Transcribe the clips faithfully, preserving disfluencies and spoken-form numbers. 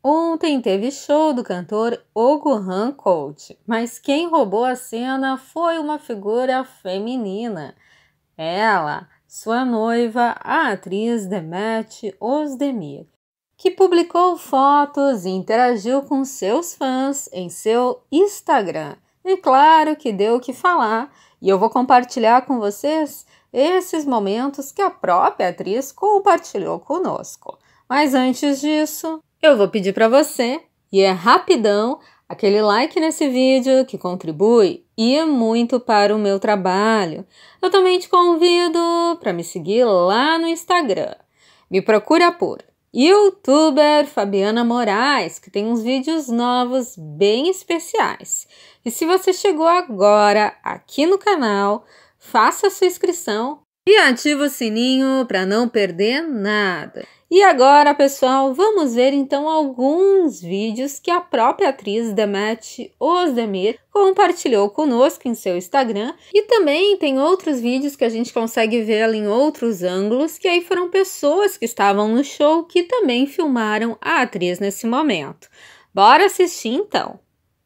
Ontem teve show do cantor Oguhan Colt, mas quem roubou a cena foi uma figura feminina. Ela, sua noiva, a atriz Demet Özdemir, que publicou fotos e interagiu com seus fãs em seu Instagram. E claro que deu o que falar, e eu vou compartilhar com vocês esses momentos que a própria atriz compartilhou conosco. Mas antes disso, eu vou pedir para você, e é rapidão, aquele like nesse vídeo que contribui e muito para o meu trabalho. Eu também te convido para me seguir lá no Instagram. Me procura por YouTuber Fabiana Moraes, que tem uns vídeos novos bem especiais. E se você chegou agora aqui no canal, faça a sua inscrição e ative o sininho para não perder nada. E agora, pessoal, vamos ver então alguns vídeos que a própria atriz Demet Özdemir compartilhou conosco em seu Instagram. E também tem outros vídeos que a gente consegue vê-la em outros ângulos, que aí foram pessoas que estavam no show que também filmaram a atriz nesse momento. Bora assistir então!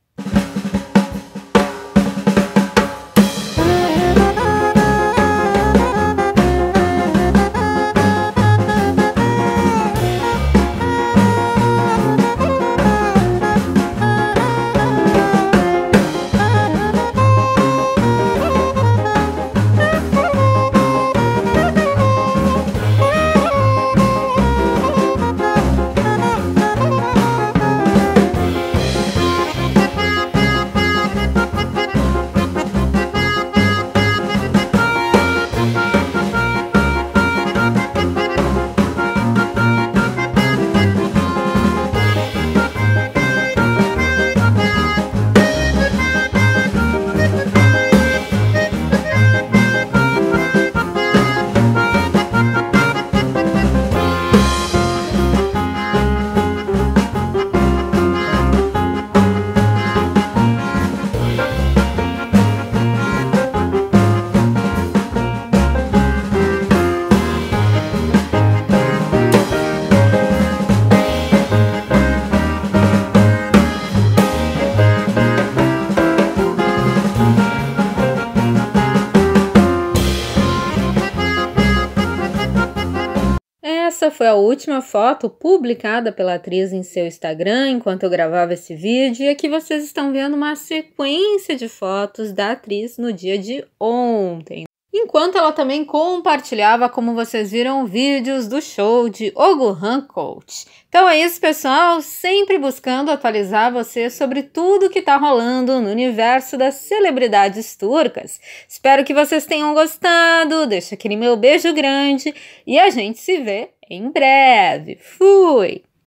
Essa foi a última foto publicada pela atriz em seu Instagram enquanto eu gravava esse vídeo, e aqui vocês estão vendo uma sequência de fotos da atriz no dia de ontem. Enquanto ela também compartilhava, como vocês viram, vídeos do show de Oguhan Colt. Então é isso, pessoal, sempre buscando atualizar você sobre tudo que está rolando no universo das celebridades turcas. Espero que vocês tenham gostado, deixa aquele meu beijo grande e a gente se vê em breve. Fui!